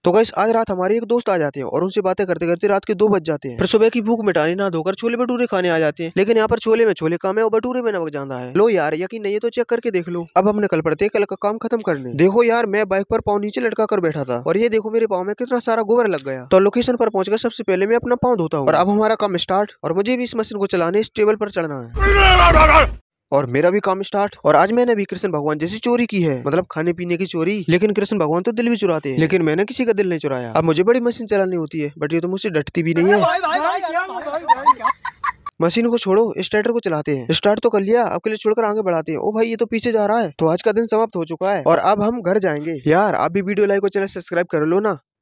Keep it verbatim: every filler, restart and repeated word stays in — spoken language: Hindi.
तो गाइस आज रात हमारे एक दोस्त आ जाते हैं और उनसे बातें करते करते रात के दो बज जाते हैं। फिर सुबह की भूख मिटाने ना धोकर छोले भटूरे खाने आ जाते हैं, लेकिन यहाँ पर छोले में छोले कम है और भटूरे में नमक ज्यादा है। लो यार यकीन नहीं है तो चेक करके देख लो। अब हम निकल पड़ते हैं कल का काम खत्म करने। देखो यार मैं बाइक पर पाँव नीचे लटका कर बैठा था और ये देखो मेरे पाँव में कितना सारा गोबर लग गया। तो लोकेशन पर पहुंचकर सबसे पहले मैं अपना पाँव धोता हूँ और अब हमारा काम स्टार्ट। और मुझे भी इस मशीन को चलाने इस टेबल पर चढ़ना है और मेरा भी काम स्टार्ट। और आज मैंने भी कृष्ण भगवान जैसी चोरी की है, मतलब खाने पीने की चोरी। लेकिन कृष्ण भगवान तो दिल भी चुराते हैं, लेकिन मैंने किसी का दिल नहीं चुराया। अब मुझे बड़ी मशीन चलानी होती है, बट ये तो मुझसे डटती भी नहीं है। मशीन को छोड़ो, स्टार्टर को चलाते हैं। स्टार्ट तो कर लिया, अब के लिए छोड़कर आगे बढ़ाते हैं। ओ भाई ये तो पीछे जा रहा है। तो आज का दिन समाप्त हो चुका है और अब हम घर जाएंगे। यार आप भी वीडियो लाइक और चैनल सब्सक्राइब कर लो ना।